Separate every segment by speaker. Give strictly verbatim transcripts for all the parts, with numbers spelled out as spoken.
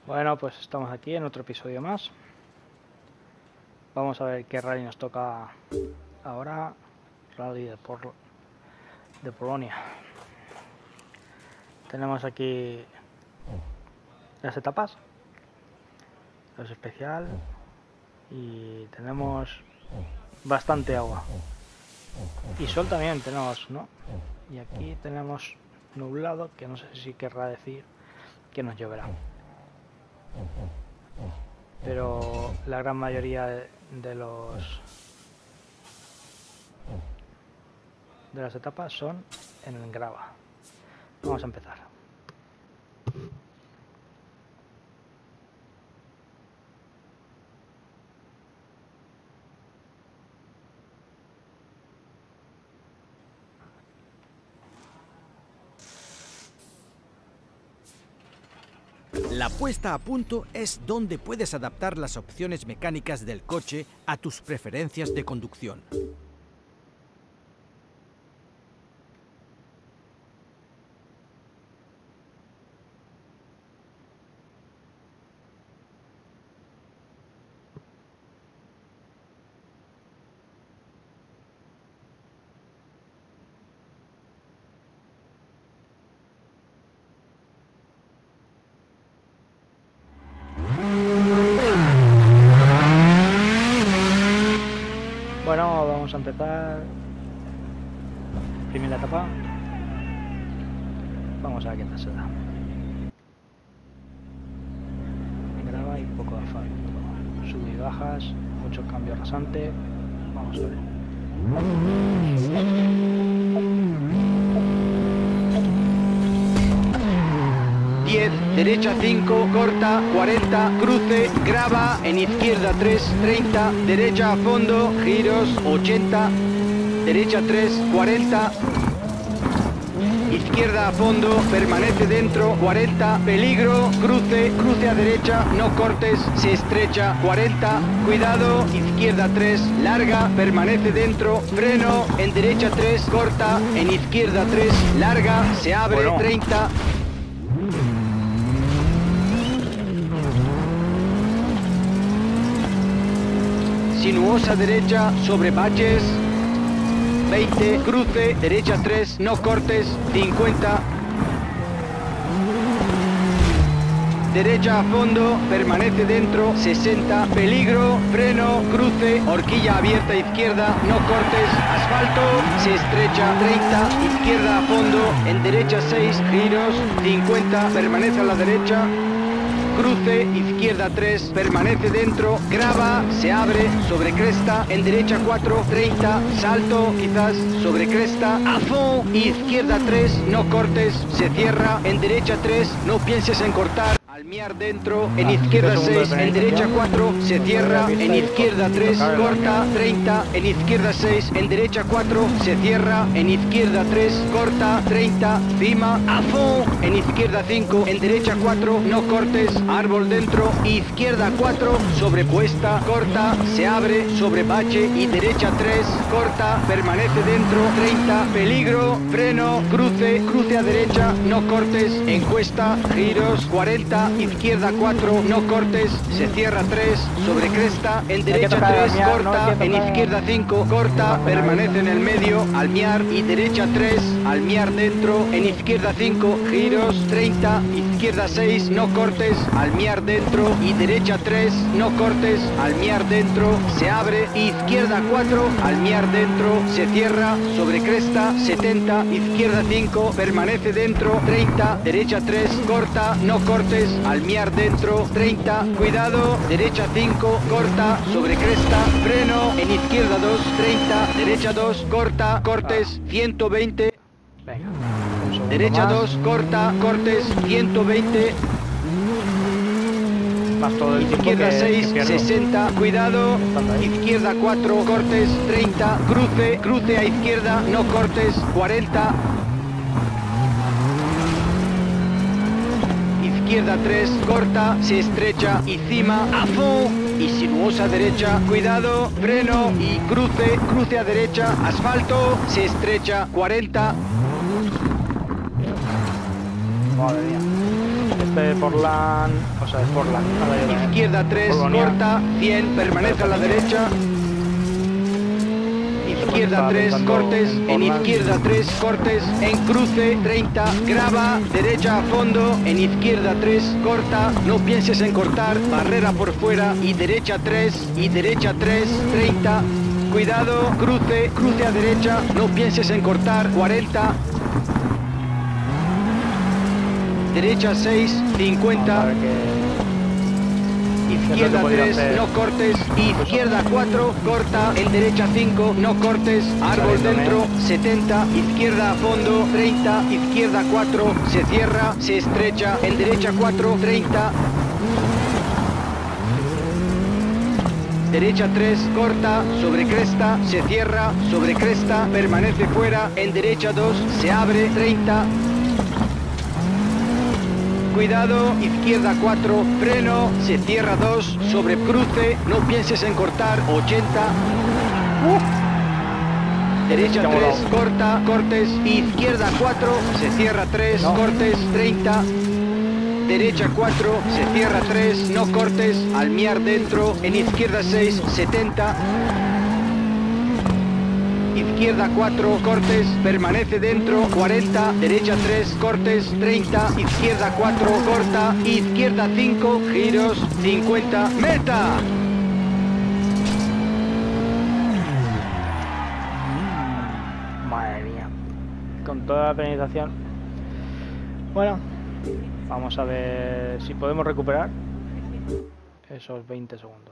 Speaker 1: Bueno, pues estamos aquí en otro episodio más. Vamos a ver qué rally nos toca ahora. Rally de, Por de Polonia. Tenemos aquí las etapas, los especial, y tenemos bastante agua y sol también tenemos, ¿no? Y aquí tenemos nublado, que no sé si querrá decir que nos lloverá, pero la gran mayoría de, de los de las etapas son en grava. Vamos a empezar.
Speaker 2: La puesta a punto es donde puedes adaptar las opciones mecánicas del coche a tus preferencias de conducción.
Speaker 1: Bueno, vamos a empezar. Primera etapa. Vamos a ver qué tal se da. Grava y poco de asfalto. Sub y bajas, mucho cambio rasante. Vamos a ver.
Speaker 3: diez, derecha cinco, corta, cuarenta, cruce, grava, en izquierda tres, treinta, derecha a fondo, giros, ochenta, derecha tres, cuarenta, izquierda a fondo, permanece dentro, cuarenta, peligro, cruce, cruce a derecha, no cortes, se estrecha, cuarenta, cuidado, izquierda tres, larga, permanece dentro, freno, en derecha tres, corta, en izquierda tres, larga, se abre,
Speaker 1: Bueno.
Speaker 3: treinta, sinuosa derecha sobre baches, veinte, cruce, derecha tres, no cortes, cincuenta, derecha a fondo, permanece dentro, sesenta, peligro, freno, cruce, horquilla abierta izquierda, no cortes, asfalto, se estrecha, treinta, izquierda a fondo, en derecha seis, giros, cincuenta, permanece a la derecha, cruce, izquierda tres, permanece dentro, grava, se abre, sobre cresta, en derecha cuatro, treinta, salto, quizás, sobre cresta, a fond, izquierda tres, no cortes, se cierra, en derecha tres, no pienses en cortar, almiar dentro, en
Speaker 1: Ah,
Speaker 3: izquierda
Speaker 1: quince segundos
Speaker 3: seis,
Speaker 1: de
Speaker 3: en derecha
Speaker 1: penalización.
Speaker 3: cuatro, se cierra, en izquierda tres, corta, treinta, en izquierda seis, en derecha cuatro, se cierra, en izquierda tres, corta, treinta, cima, a fond, en izquierda cinco, en derecha cuatro, no cortes, árbol dentro, izquierda cuatro, sobrepuesta, corta, se abre, sobre bache y derecha tres, corta, permanece dentro, treinta, peligro, freno, cruce, cruce a derecha, no cortes, encuesta, giros, cuarenta, izquierda cuatro, no cortes, se cierra tres, sobre cresta, en
Speaker 1: que
Speaker 3: derecha
Speaker 1: tocar
Speaker 3: tres,
Speaker 1: almiar,
Speaker 3: corta,
Speaker 1: no hay que
Speaker 3: en
Speaker 1: tocar-
Speaker 3: izquierda cinco, corta,
Speaker 1: no,
Speaker 3: permanece en el medio, almiar y derecha tres, almiar dentro, en izquierda cinco, giros, treinta, izquierda seis, no cortes, almiar dentro y derecha tres, no cortes, almiar dentro, se abre, izquierda cuatro, almiar dentro, se cierra, sobre cresta, setenta, izquierda cinco, permanece dentro, treinta, derecha tres, corta, no cortes, almiar dentro, treinta, cuidado, derecha cinco, corta, sobre cresta, freno, en izquierda dos, treinta, derecha dos, corta, cortes, ciento veinte,
Speaker 1: Venga, un segundo
Speaker 3: derecha
Speaker 1: más.
Speaker 3: dos, corta, cortes, ciento veinte,
Speaker 1: Más todo el tiempo
Speaker 3: izquierda
Speaker 1: que-
Speaker 3: seis,
Speaker 1: que pierdo.
Speaker 3: sesenta, cuidado,
Speaker 1: Estando ahí.
Speaker 3: izquierda cuatro, cortes, treinta, cruce, cruce a izquierda, no cortes, cuarenta, izquierda tres, corta, se estrecha y cima, a fond y sinuosa derecha, cuidado, freno y cruce, cruce a derecha, asfalto, se estrecha, cuarenta,
Speaker 1: Madre mía. este por LAN, o sea, es por LAN.
Speaker 3: Izquierda tres, corta, cien, permanece a la derecha. Izquierda tres, cortes, en izquierda tres, cortes, en cruce, treinta, grava, derecha a fondo, en izquierda tres, corta, no pienses en cortar, barrera por fuera, y derecha tres, y derecha tres, treinta, cuidado, cruce, cruce a derecha, no pienses en cortar, cuarenta, derecha seis, cincuenta, izquierda tres, no cortes, izquierda cuatro, corta, en derecha cinco, no cortes, árbol dentro, setenta, izquierda a fondo, treinta, izquierda cuatro, se cierra, se estrecha, en derecha cuatro, treinta, derecha tres, corta, sobre cresta, se cierra, sobre cresta, permanece fuera, en derecha dos, se abre, treinta, cuidado, izquierda cuatro, freno, se cierra dos, sobre cruce, no pienses en cortar, ochenta. Uh. Derecha tres, corta, cortes, izquierda cuatro, se cierra tres, no. Cortes, treinta. Derecha cuatro, se cierra tres, no cortes, almiar dentro, en izquierda seis, setenta. Izquierda cuatro, cortes, permanece dentro, cuarenta, derecha tres, cortes, treinta, izquierda cuatro, corta, izquierda cinco, giros, cincuenta, meta.
Speaker 1: Madre mía, con toda la penalización. Bueno, vamos a ver si podemos recuperar esos veinte segundos.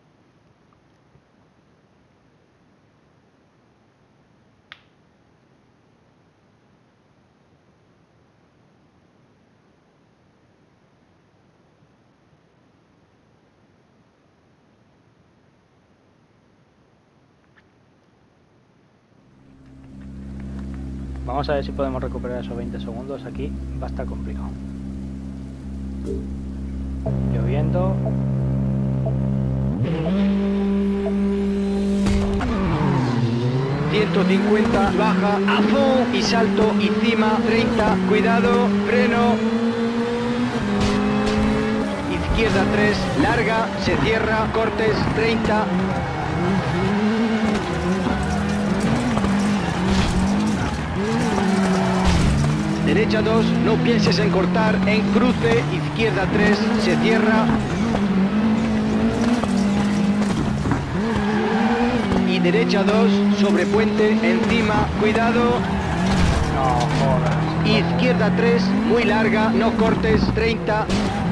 Speaker 1: Vamos a ver si podemos recuperar esos veinte segundos. Aquí va a estar complicado. Lloviendo.
Speaker 3: ciento cincuenta, baja, a fond y salto, encima, treinta, cuidado, freno. Izquierda tres, larga, se cierra, cortes, treinta. Derecha dos, no pienses en cortar, en cruce, izquierda tres, se cierra. Y derecha dos, sobre puente, encima, cuidado.
Speaker 1: No jodas.
Speaker 3: Izquierda tres, muy larga, no cortes, treinta.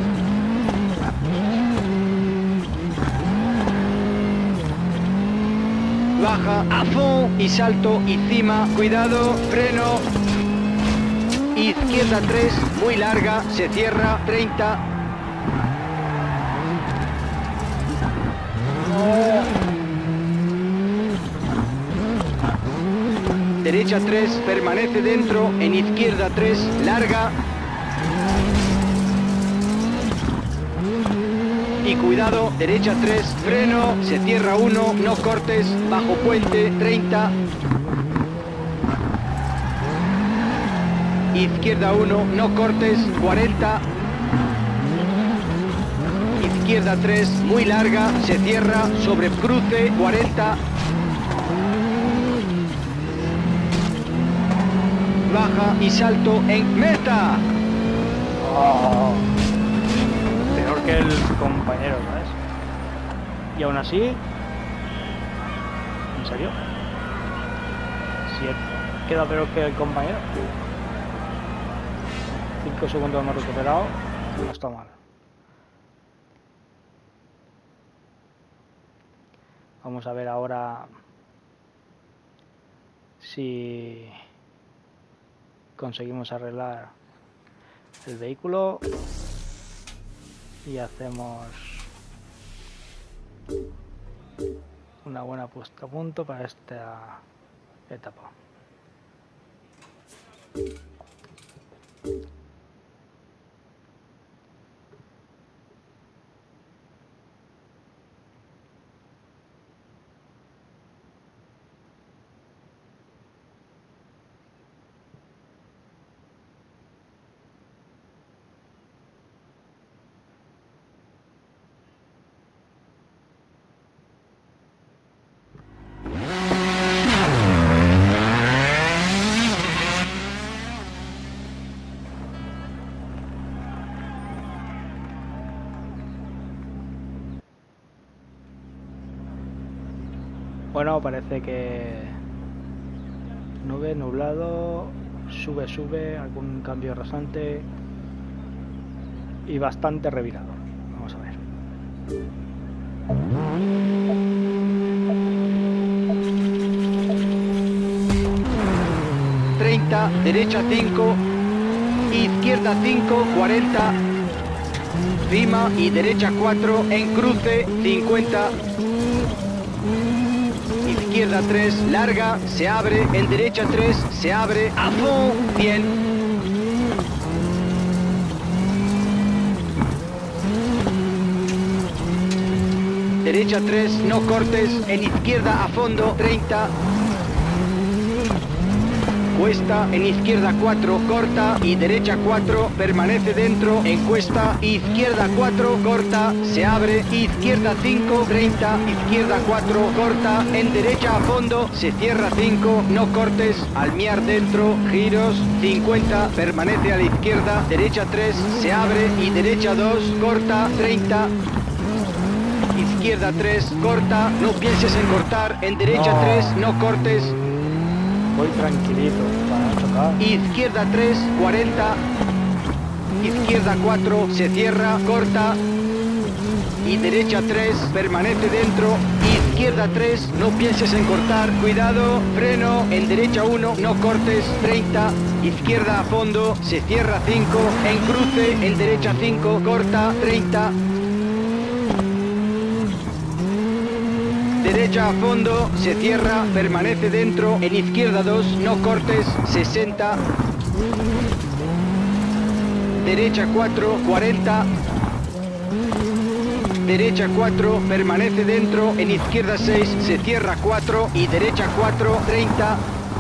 Speaker 3: Baja, a fond y salto, encima, cuidado, freno. Izquierda tres, muy larga, se cierra, treinta. Derecha tres, permanece dentro, en izquierda tres, larga. Y cuidado, derecha tres, freno, se cierra uno, no cortes, bajo puente, treinta. Izquierda uno, no cortes, cuarenta. Izquierda tres, muy larga, se cierra, sobre cruce, cuarenta. Baja y salto en meta.
Speaker 1: Oh, peor que el compañero, ¿sabes? Y aún así, ¿en serio? Si queda peor que el compañero. cinco segundos hemos recuperado, no está mal. Vamos a ver ahora si conseguimos arreglar el vehículo y hacemos una buena puesta a punto para esta etapa. Bueno, parece que nube, nublado, sube, sube, algún cambio rasante y bastante revirado. Vamos a ver.
Speaker 3: treinta, derecha cinco, izquierda cinco, cuarenta, cima y derecha cuatro, en cruce cincuenta, izquierda tres, larga, se abre, en derecha tres, se abre, a fond, cien. Derecha tres, no cortes, en izquierda a fondo, treinta. Cuesta, en izquierda cuatro, corta, y derecha cuatro, permanece dentro, en cuesta, izquierda cuatro, corta, se abre, izquierda cinco, treinta, izquierda cuatro, corta, en derecha a fondo, se cierra cinco, no cortes, almiar dentro, giros, cincuenta, permanece a la izquierda, derecha tres, se abre, y derecha dos, corta, treinta, izquierda tres, corta, no pienses en cortar, en derecha
Speaker 1: No.
Speaker 3: tres, no cortes,
Speaker 1: Voy tranquilito para chocar.
Speaker 3: izquierda tres, cuarenta, izquierda cuatro, se cierra, corta, y derecha tres, permanece dentro, izquierda tres, no pienses en cortar, cuidado, freno, en derecha uno, no cortes, treinta, izquierda a fondo, se cierra cinco, en cruce, en derecha cinco, corta, treinta, derecha a fondo, se cierra, permanece dentro, en izquierda dos, no cortes, sesenta, derecha cuatro, cuarenta, derecha cuatro, permanece dentro, en izquierda seis, se cierra cuatro, y derecha cuatro, treinta,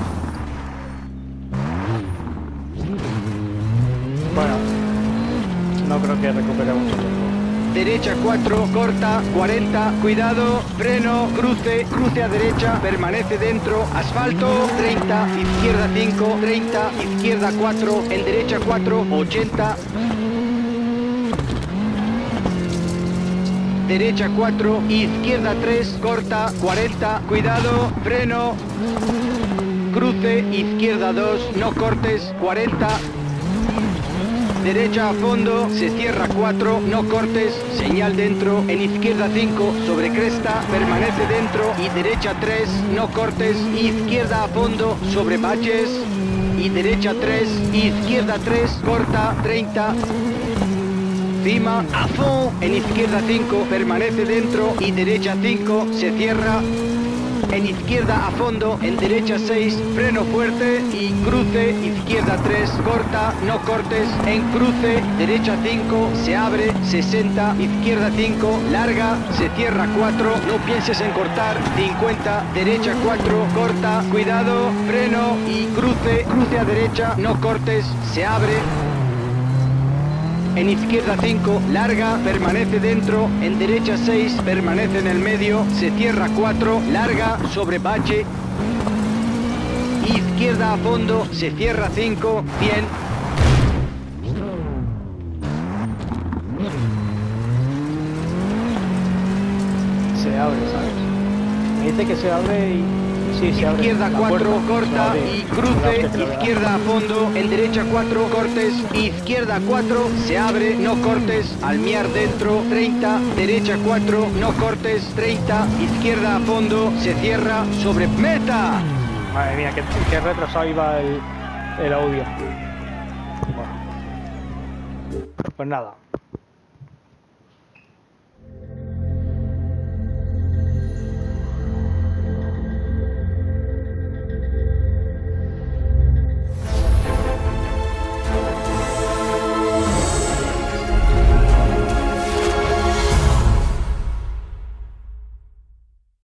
Speaker 1: Bueno, no creo que recupere mucho tiempo.
Speaker 3: derecha cuatro, corta, cuarenta, cuidado, freno, cruce, cruce a derecha, permanece dentro, asfalto, treinta, izquierda cinco, treinta, izquierda cuatro, en derecha cuatro, ochenta, derecha cuatro, izquierda tres, corta, cuarenta, cuidado, freno, cruce, izquierda dos, no cortes, cuarenta, derecha a fondo, se cierra cuatro, no cortes, señal dentro, en izquierda cinco, sobre cresta, permanece dentro, y derecha tres, no cortes, izquierda a fondo, sobre baches, y derecha tres, izquierda tres, corta, treinta, cima, a fond, en izquierda cinco, permanece dentro, y derecha cinco, se cierra, en izquierda a fondo, en derecha seis, freno fuerte y cruce, izquierda tres, corta, no cortes, en cruce, derecha cinco, se abre, sesenta, izquierda cinco, larga, se cierra cuatro, no pienses en cortar, cincuenta, derecha cuatro, corta, cuidado, freno y cruce, cruce a derecha, no cortes, se abre, en izquierda cinco, larga, permanece dentro, en derecha seis, permanece en el medio, se cierra cuatro, larga, sobre bache, izquierda a fondo, se cierra cinco, cien,
Speaker 1: Se abre, ¿sabes? Me dice que se abre y... Sí, se abre.
Speaker 3: izquierda
Speaker 1: La
Speaker 3: cuatro,
Speaker 1: puerta. Se
Speaker 3: corta
Speaker 1: abre.
Speaker 3: y
Speaker 1: Una
Speaker 3: cruce,
Speaker 1: hostia que le da.
Speaker 3: izquierda a fondo, en derecha cuatro, cortes, izquierda cuatro, se abre, no cortes, almiar dentro, treinta, derecha cuatro, no cortes, treinta, izquierda a fondo, se cierra, sobre meta.
Speaker 1: Madre mía, qué, qué retrasado iba el, el audio. Bueno. Pues nada.